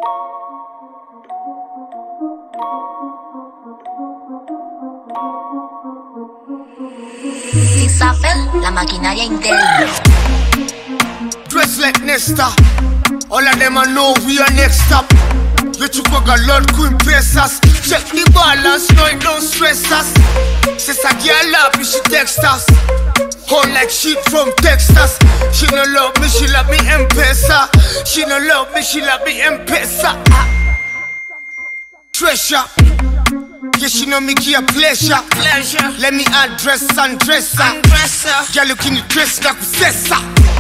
Isabel, la maquinaria interna. Dress like Nesta. All of them I know we are next up. You took a lot queen press us. Check the balance, no it don't stress us. Says a girl up, she text us. Hold like shit from Texas. She no love me, she love me M-Pesa. She no love me, she love me M-Pesa. Treasure. Yeah, she know me give a pleasure. Let me address and dress her. Girl, you can dress like possessor.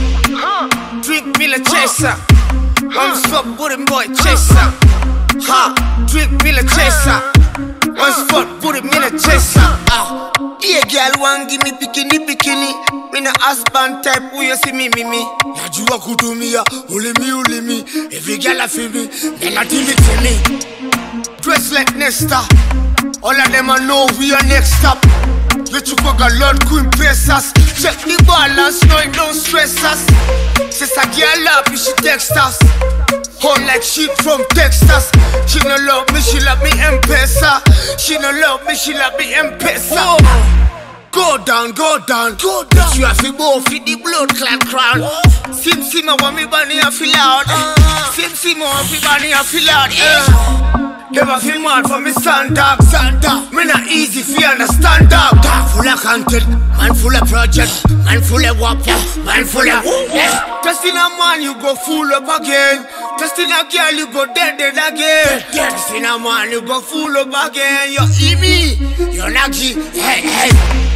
Drink me la chaser. One spot booty boy chaser. Drink me la chaser. One spot booty me la chaser. Yeah, girl, one give me bikini. Me no husband type, who you see me. Ya jua kudumia, ule me. Every girl I feel me, then I give it to me. Dress like Nesta. All of them I know we are next up. You took a lot queen press us. Check the balance, no it don't stress us. Says a girl up, she text us. Hold like shit from Texas. She no love me, she love me M-Pesa. She no love me, she love me M-Pesa. Go down. But you have to go fit the blood clot crown. Sim, I want me bunny, I feel out. Sim, I want me bunny, I feel out. Never feel mad for me stand up. Me not easy if you understand dog. Full of content, man full of project, man full of wap, man full of Just in a man you go full up again. Just in a girl you go dead again. Just in a man you go full up again. You hear me? You're Nagi, hey.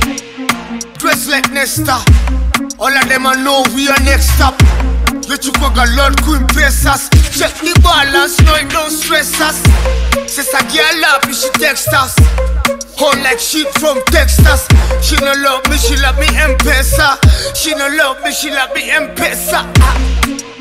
Dress like Nesta. All of them I know we are next up. You took a lot queen press us. Check the balance, no it don't stress us. Says a girl up, she text us. Hold like shit from Texas. She no love me, she love me M-Pesa. She no love me, she love me M-Pesa.